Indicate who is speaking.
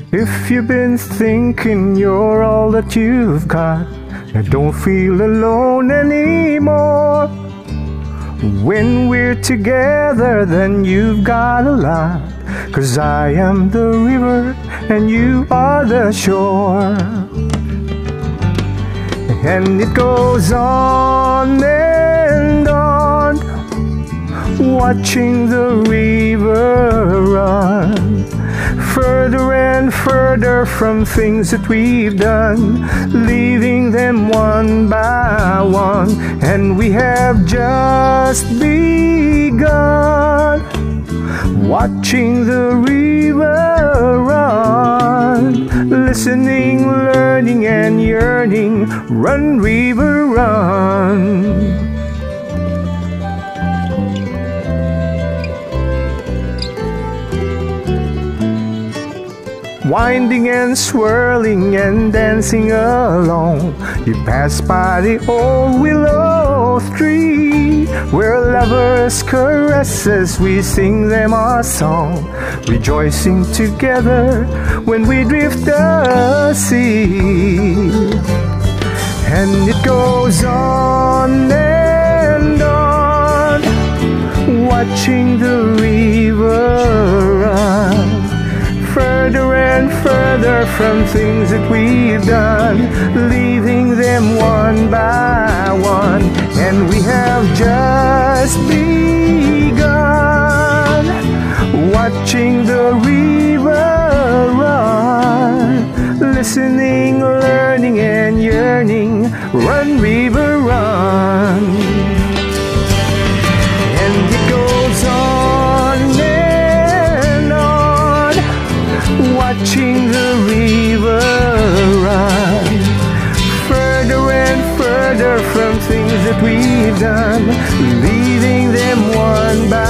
Speaker 1: If you've been thinking you're all that you've got, don't feel alone anymore. When we're together, then you've got a lot. 'Cause I am the river and you are the shore. And it goes on and on, watching the river run further and further from things that we've done, leaving them one by one. And we have just begun, watching the river run, listening, learning and yearning. Run, river, run. Winding and swirling and dancing along, you pass by the old willow tree, where lovers caress as we sing them our song, rejoicing together when we drift the sea. And it goes on and on, watching the river run further and further from things that we've done, leaving them one by one. And we have just begun, watching the river run, listening, learning and yearning. Run, river, run. And it goes on and on, watching the river run further and further from things that we've done, leaving them one by